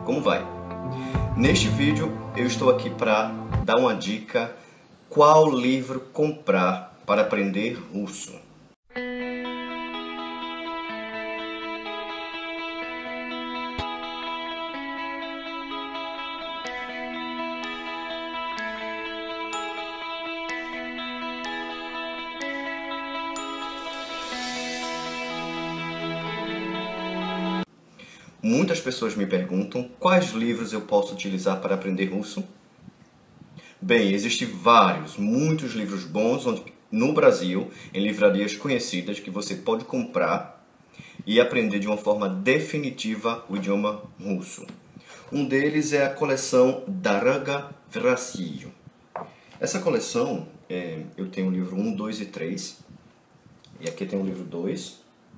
Como vai? Neste vídeo eu estou aqui para dar uma dica qual livro comprar para aprender russo. Muitas pessoas me perguntam quais livros eu posso utilizar para aprender russo. Bem, existem muitos livros bons no Brasil, em livrarias conhecidas, que você pode comprar e aprender de uma forma definitiva o idioma russo. Um deles é a coleção Daraga v Россию. Essa coleção, eu tenho o livro 1, 2 e 3, e aqui tem o livro 2.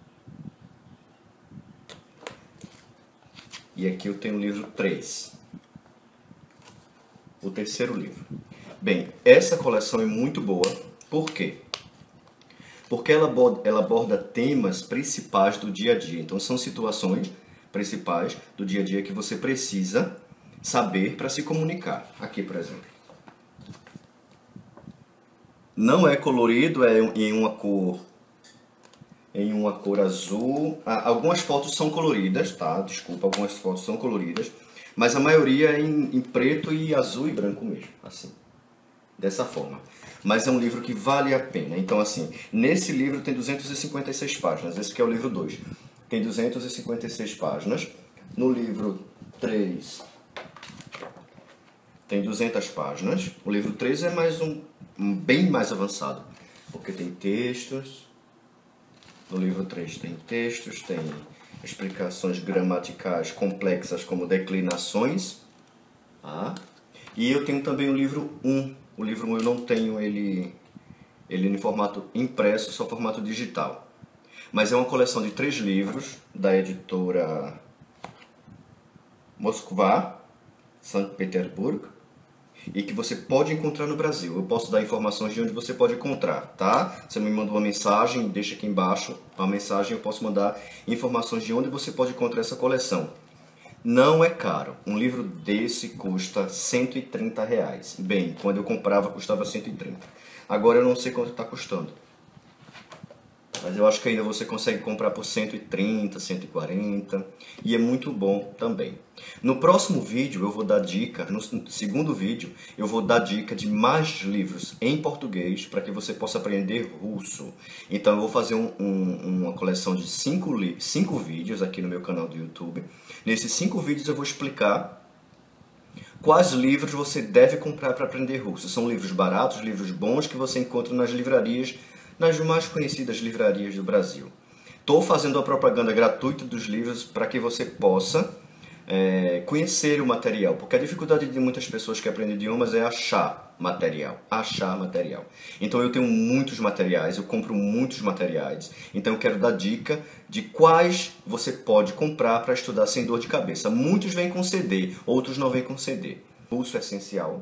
E aqui eu tenho o livro 3, o terceiro livro. Bem, essa coleção é muito boa. Por quê? Porque ela aborda temas principais do dia a dia. Então, são situações principais do dia a dia que você precisa saber para se comunicar. Aqui, por exemplo. Não é colorido, é em uma cor azul. Algumas fotos são coloridas, tá? Desculpa, algumas fotos são coloridas, mas a maioria é em preto e azul e branco mesmo, assim, dessa forma. Mas é um livro que vale a pena. Então, assim, nesse livro tem 256 páginas, esse aqui é o livro 2. Tem 256 páginas. No livro 3 tem 200 páginas. O livro 3 é bem mais avançado, porque tem textos. No livro 3 tem textos, tem explicações gramaticais complexas como declinações. E eu tenho também o livro 1. O livro 1 eu não tenho ele em formato impresso, só formato digital. Mas é uma coleção de 3 livros da editora Moskva, Sankt Petersburg, e que você pode encontrar no Brasil. Eu posso dar informações de onde você pode encontrar, tá? Você me manda uma mensagem, deixa aqui embaixo uma mensagem, eu posso mandar informações de onde você pode encontrar essa coleção. Não é caro. Um livro desse custa R$130. Bem, quando eu comprava custava 130. Agora eu não sei quanto está custando. Mas eu acho que ainda você consegue comprar por 130, 140 e é muito bom também. No próximo vídeo eu vou dar dica, no segundo vídeo eu vou dar dica de mais livros em português para que você possa aprender russo. Então eu vou fazer uma coleção de 5 vídeos aqui no meu canal do YouTube. Nesses 5 vídeos eu vou explicar quais livros você deve comprar para aprender russo. São livros baratos, livros bons que você encontra nas livrarias, nas mais conhecidas livrarias do Brasil. Estou fazendo a propaganda gratuita dos livros para que você possa conhecer o material, porque a dificuldade de muitas pessoas que aprendem idiomas é achar material. Então eu tenho muitos materiais, eu compro muitos materiais, então eu quero dar dica de quais você pode comprar para estudar sem dor de cabeça. Muitos vêm com CD, outros não vêm com CD. Russo Essencial,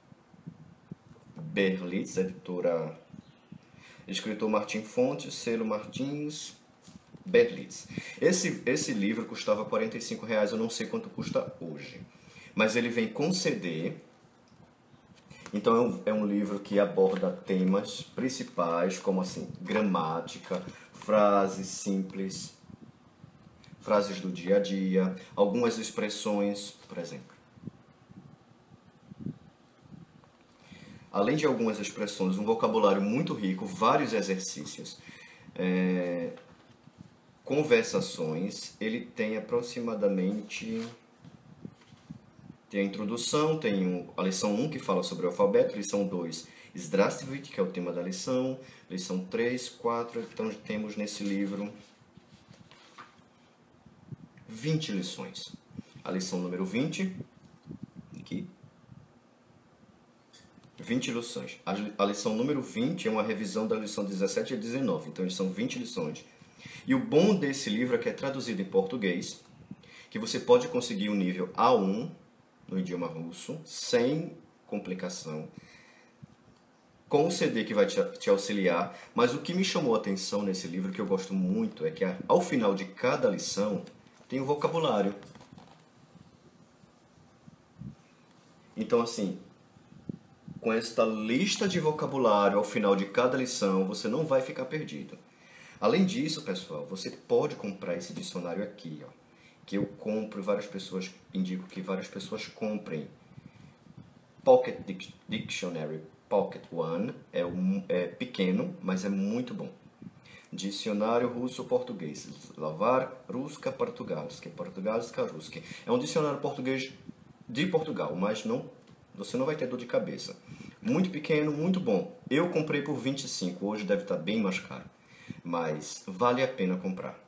Berlitz, editora, escritor Martin Fontes, selo Martins, Berlitz. Esse livro custava R$45, eu não sei quanto custa hoje. Mas ele vem com CD. Então é um livro que aborda temas principais, como assim, gramática, frases simples, frases do dia a dia, algumas expressões, por exemplo. Além de algumas expressões, um vocabulário muito rico, vários exercícios, conversações. Ele tem aproximadamente... Tem a introdução, tem a lição 1 que fala sobre o alfabeto, lição 2, Здравствуйте, que é o tema da lição, lição 3, 4, então temos nesse livro 20 lições. A lição número 20, aqui, 20 lições. A lição número 20 é uma revisão da lição 17 a 19, então são 20 lições. E o bom desse livro é que é traduzido em português, que você pode conseguir o nível A1 no idioma russo, sem complicação, com o CD que vai te auxiliar. Mas o que me chamou a atenção nesse livro, que eu gosto muito, é que ao final de cada lição tem um vocabulário. Então, assim, com esta lista de vocabulário ao final de cada lição, você não vai ficar perdido. Além disso, pessoal, você pode comprar esse dicionário aqui, ó, que eu compro e várias pessoas, indico que várias pessoas comprem. Pocket Dictionary Pocket One é pequeno, mas é muito bom. Dicionário russo-português. Slavar ruska portugalski. Portugalska ruski. É um dicionário português de Portugal, mas você não vai ter dor de cabeça. Muito pequeno, muito bom. Eu comprei por 25, hoje deve estar bem mais caro. Mas vale a pena comprar.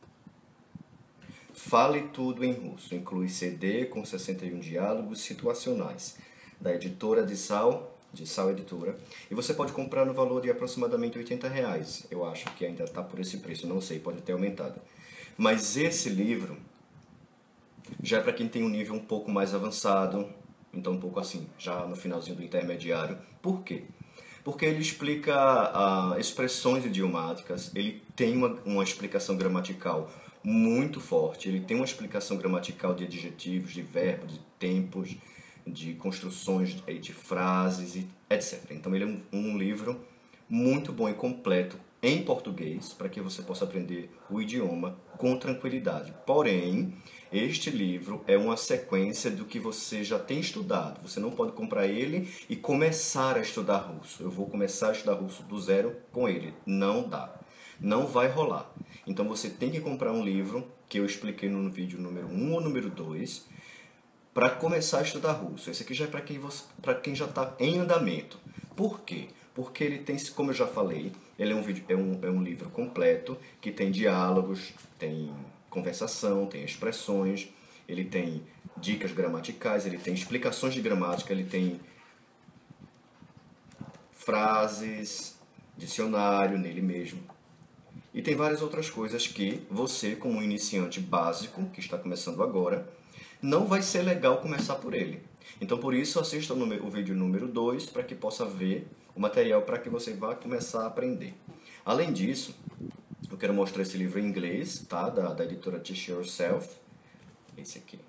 Fale Tudo em Russo. Inclui CD com 61 diálogos situacionais. Da editora de Sal Editora. E você pode comprar no valor de aproximadamente R$80. Eu acho que ainda está por esse preço, não sei, pode ter aumentado. Mas esse livro já é para quem tem um nível um pouco mais avançado, então um pouco assim, já no finalzinho do intermediário. Por quê? Porque ele explica expressões idiomáticas, ele tem uma explicação gramatical muito forte, ele tem uma explicação gramatical de adjetivos, de verbos, de tempos, de construções de frases, etc. Então ele é um livro muito bom e completo em português, para que você possa aprender o idioma com tranquilidade. Porém, este livro é uma sequência do que você já tem estudado. Você não pode comprar ele e começar a estudar russo. Eu vou começar a estudar russo do zero com ele. Não dá. Não vai rolar. Então você tem que comprar um livro, que eu expliquei no vídeo número 1 ou número 2, para começar a estudar russo. Esse aqui já é para quem já está em andamento. Por quê? Porque ele tem, como eu já falei, ele é um livro completo, que tem diálogos, tem conversação, tem expressões, ele tem dicas gramaticais, ele tem explicações de gramática, ele tem frases, dicionário nele mesmo. E tem várias outras coisas que você, como um iniciante básico, que está começando agora, não vai ser legal começar por ele. Então, por isso, assista o vídeo número 2 para que possa ver o material para que você vá começar a aprender. Além disso, eu quero mostrar esse livro em inglês, tá? Da editora Teach Yourself. Esse aqui.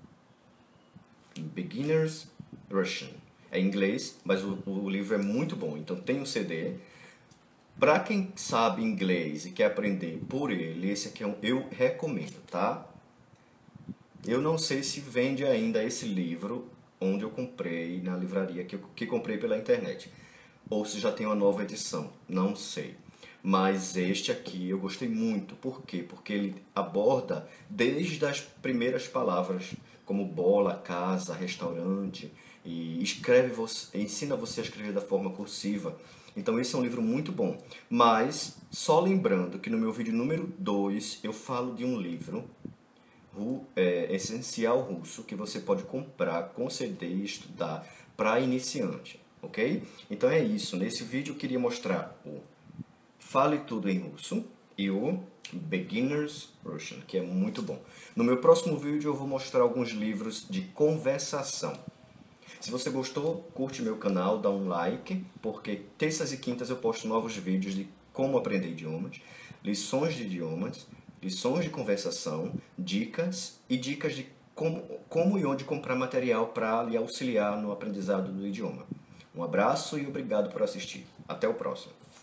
Beginner's Russian. É em inglês, mas o livro é muito bom. Então, tem um CD. Para quem sabe inglês e quer aprender por ele, esse aqui eu recomendo, tá? Eu não sei se vende ainda esse livro onde eu comprei na livraria, que comprei pela internet. Ou se já tem uma nova edição, não sei. Mas este aqui eu gostei muito. Por quê? Porque ele aborda desde as primeiras palavras, como bola, casa, restaurante, e ensina você a escrever da forma cursiva. Então esse é um livro muito bom. Mas, só lembrando que no meu vídeo número 2 eu falo de um livro essencial russo que você pode comprar com CD e estudar para iniciante, ok? Então é isso. Nesse vídeo eu queria mostrar o Fale Tudo em Russo e o Beginner's Russian, que é muito bom. No meu próximo vídeo eu vou mostrar alguns livros de conversação. Se você gostou, curte meu canal, dá um like, porque terças e quintas eu posto novos vídeos de como aprender idiomas, lições de idiomas, lições de conversação, dicas e dicas de como e onde comprar material para lhe auxiliar no aprendizado do idioma. Um abraço e obrigado por assistir. Até o próximo.